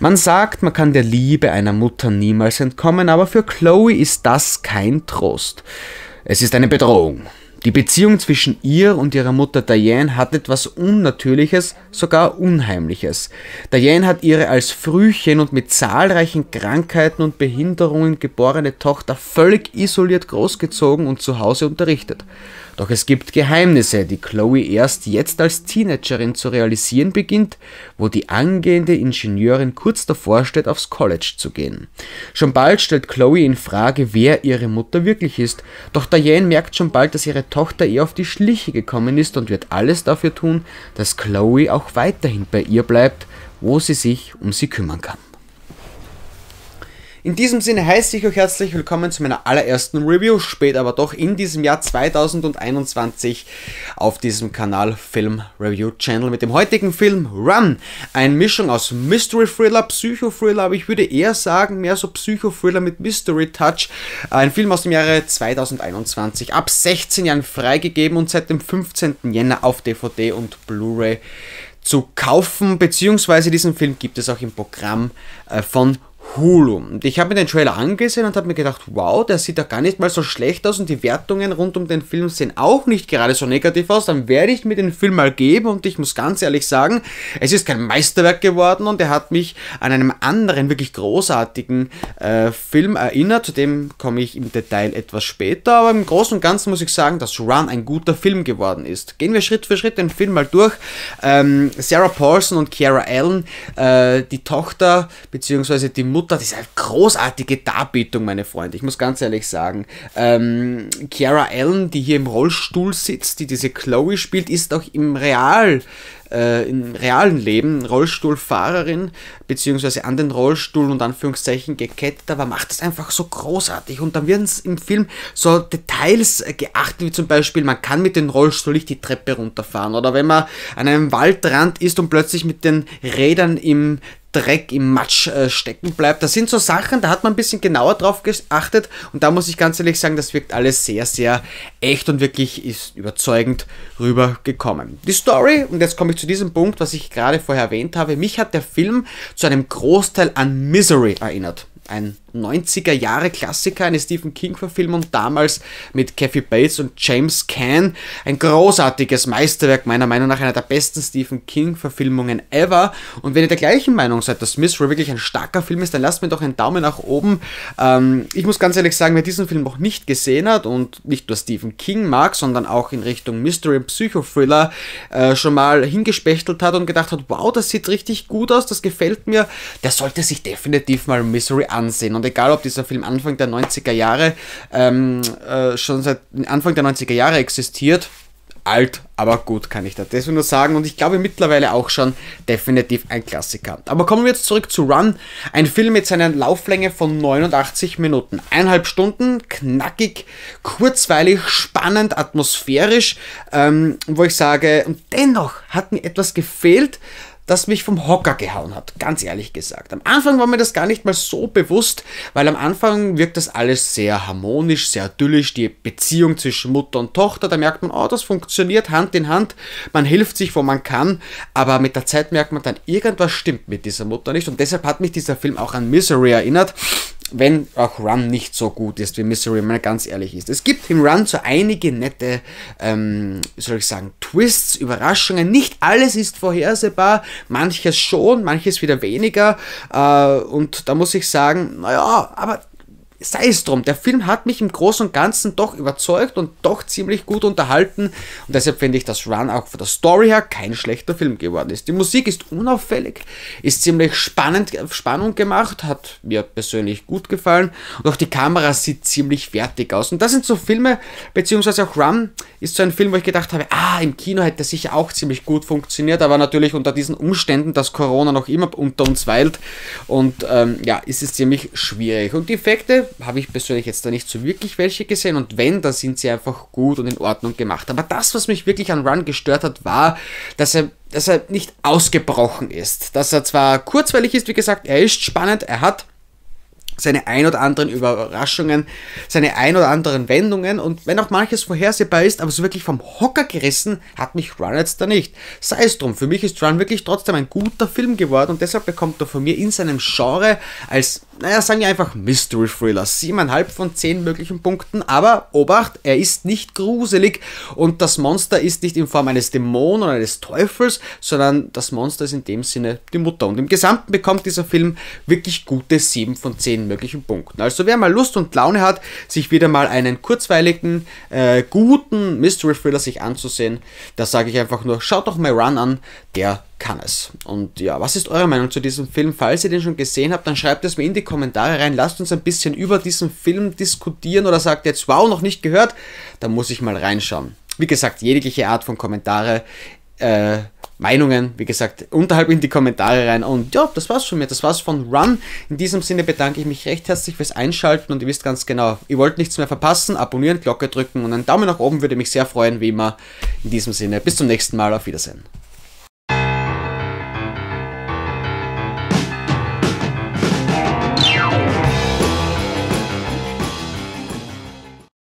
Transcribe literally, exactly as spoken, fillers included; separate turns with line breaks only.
Man sagt, man kann der Liebe einer Mutter niemals entkommen, aber für Chloe ist das kein Trost. Es ist eine Bedrohung. Die Beziehung zwischen ihr und ihrer Mutter Diane hat etwas Unnatürliches, sogar Unheimliches. Diane hat ihre als Frühchen und mit zahlreichen Krankheiten und Behinderungen geborene Tochter völlig isoliert großgezogen und zu Hause unterrichtet. Doch es gibt Geheimnisse, die Chloe erst jetzt als Teenagerin zu realisieren beginnt, wo die angehende Ingenieurin kurz davor steht, aufs College zu gehen. Schon bald stellt Chloe in Frage, wer ihre Mutter wirklich ist, doch Diane merkt schon bald, dass ihre Tochter ihr auf die Schliche gekommen ist und wird alles dafür tun, dass Chloe auch weiterhin bei ihr bleibt, wo sie sich um sie kümmern kann. In diesem Sinne heiße ich euch herzlich willkommen zu meiner allerersten Review, spät aber doch in diesem Jahr zweitausendeinundzwanzig auf diesem Kanal Film Review Channel mit dem heutigen Film Run. Eine Mischung aus Mystery Thriller, Psycho Thriller, aber ich würde eher sagen, mehr so Psycho Thriller mit Mystery Touch. Ein Film aus dem Jahre zweitausendeinundzwanzig, ab sechzehn Jahren freigegeben und seit dem fünfzehnten Jänner auf D V D und Blu-ray zu kaufen, beziehungsweise diesen Film gibt es auch im Programm äh, von Hulu. Und ich habe mir den Trailer angesehen und habe mir gedacht, wow, der sieht ja gar nicht mal so schlecht aus und die Wertungen rund um den Film sehen auch nicht gerade so negativ aus. Dann werde ich mir den Film mal geben und ich muss ganz ehrlich sagen, es ist kein Meisterwerk geworden und er hat mich an einen anderen, wirklich großartigen äh, Film erinnert. Zu dem komme ich im Detail etwas später, aber im Großen und Ganzen muss ich sagen, dass Run ein guter Film geworden ist. Gehen wir Schritt für Schritt den Film mal durch. Ähm, Sarah Paulson und Kiara Allen, äh, die Tochter bzw. die Mutter, das ist eine großartige Darbietung, meine Freunde. Ich muss ganz ehrlich sagen, ähm, Kiara Allen, die hier im Rollstuhl sitzt, die diese Chloe spielt, ist auch im Real, äh, im realen Leben Rollstuhlfahrerin, beziehungsweise an den Rollstuhl und Anführungszeichen gekettet, aber macht es einfach so großartig. Und dann werden im Film so Details äh, geachtet, wie zum Beispiel, man kann mit dem Rollstuhl nicht die Treppe runterfahren oder wenn man an einem Waldrand ist und plötzlich mit den Rädern im Dreck im Matsch äh, stecken bleibt. Das sind so Sachen, da hat man ein bisschen genauer drauf geachtet und da muss ich ganz ehrlich sagen, das wirkt alles sehr, sehr echt und wirklich ist überzeugend rübergekommen. Die Story, und jetzt komme ich zu diesem Punkt, was ich gerade vorher erwähnt habe, mich hat der Film zu einem Großteil an Misery erinnert. Ein neunziger Jahre Klassiker, eine Stephen King-Verfilmung, damals mit Kathy Bates und James Caan. Ein großartiges Meisterwerk, meiner Meinung nach einer der besten Stephen King-Verfilmungen ever. Und wenn ihr der gleichen Meinung seid, dass Misery wirklich ein starker Film ist, dann lasst mir doch einen Daumen nach oben. Ähm, ich muss ganz ehrlich sagen, wer diesen Film noch nicht gesehen hat und nicht nur Stephen King mag, sondern auch in Richtung Mystery und Psycho-Thriller äh, schon mal hingespechtelt hat und gedacht hat, wow, das sieht richtig gut aus, das gefällt mir, der sollte sich definitiv mal Misery ansehen. Und egal, ob dieser Film Anfang der neunziger Jahre ähm, äh, schon seit Anfang der neunziger Jahre existiert, alt, aber gut, kann ich da deswegen nur sagen. Und ich glaube mittlerweile auch schon definitiv ein Klassiker. Aber kommen wir jetzt zurück zu Run. Ein Film mit seiner Lauflänge von neunundachtzig Minuten. Eineinhalb Stunden, knackig, kurzweilig, spannend, atmosphärisch. Ähm, wo ich sage, und dennoch hat mir etwas gefehlt, das mich vom Hocker gehauen hat, ganz ehrlich gesagt. Am Anfang war mir das gar nicht mal so bewusst, weil am Anfang wirkt das alles sehr harmonisch, sehr idyllisch, die Beziehung zwischen Mutter und Tochter, da merkt man, oh, das funktioniert Hand in Hand, man hilft sich, wo man kann, aber mit der Zeit merkt man dann, irgendwas stimmt mit dieser Mutter nicht und deshalb hat mich dieser Film auch an Misery erinnert, wenn auch Run nicht so gut ist, wie Misery, wenn man ganz ehrlich ist. Es gibt im Run so einige nette, ähm, wie soll ich sagen, Twists, Überraschungen. Nicht alles ist vorhersehbar, manches schon, manches wieder weniger. Äh, und da muss ich sagen, naja, aber sei es drum, der Film hat mich im Großen und Ganzen doch überzeugt und doch ziemlich gut unterhalten und deshalb finde ich, dass Run auch von der Story her kein schlechter Film geworden ist. Die Musik ist unauffällig, ist ziemlich spannend, Spannung gemacht, hat mir persönlich gut gefallen und auch die Kamera sieht ziemlich wertig aus und das sind so Filme, beziehungsweise auch Run ist so ein Film, wo ich gedacht habe, ah, im Kino hätte sicher auch ziemlich gut funktioniert, aber natürlich unter diesen Umständen, dass Corona noch immer unter uns weilt und ähm, ja, ist es ziemlich schwierig und die Effekte habe ich persönlich jetzt da nicht so wirklich welche gesehen und wenn, dann sind sie einfach gut und in Ordnung gemacht. Aber das, was mich wirklich an Run gestört hat, war, dass er, dass er nicht ausgebrochen ist. Dass er zwar kurzweilig ist, wie gesagt, er ist spannend, er hat seine ein oder anderen Überraschungen, seine ein oder anderen Wendungen, und wenn auch manches vorhersehbar ist, aber so wirklich vom Hocker gerissen hat mich Run jetzt da nicht. Sei es drum, für mich ist Run wirklich trotzdem ein guter Film geworden und deshalb bekommt er von mir in seinem Genre als, naja, sagen wir einfach Mystery Thriller sieben Komma fünf von zehn möglichen Punkten, aber Obacht, er ist nicht gruselig und das Monster ist nicht in Form eines Dämonen oder eines Teufels, sondern das Monster ist in dem Sinne die Mutter, und im Gesamten bekommt dieser Film wirklich gute sieben von zehn möglichen Punkten. Also wer mal Lust und Laune hat, sich wieder mal einen kurzweiligen, äh, guten Mystery Thriller sich anzusehen, da sage ich einfach nur, schaut doch mal Run an, der kann es. Und ja, was ist eure Meinung zu diesem Film? Falls ihr den schon gesehen habt, dann schreibt es mir in die Kommentare rein, lasst uns ein bisschen über diesen Film diskutieren, oder sagt jetzt, wow, noch nicht gehört, dann muss ich mal reinschauen. Wie gesagt, jegliche Art von Kommentare, äh, Meinungen, wie gesagt, unterhalb in die Kommentare rein. Und ja, das war's von mir, das war's von Run. In diesem Sinne bedanke ich mich recht herzlich fürs Einschalten, und ihr wisst ganz genau, ihr wollt nichts mehr verpassen, abonnieren, Glocke drücken und einen Daumen nach oben würde mich sehr freuen, wie immer. In diesem Sinne, bis zum nächsten Mal, auf Wiedersehen.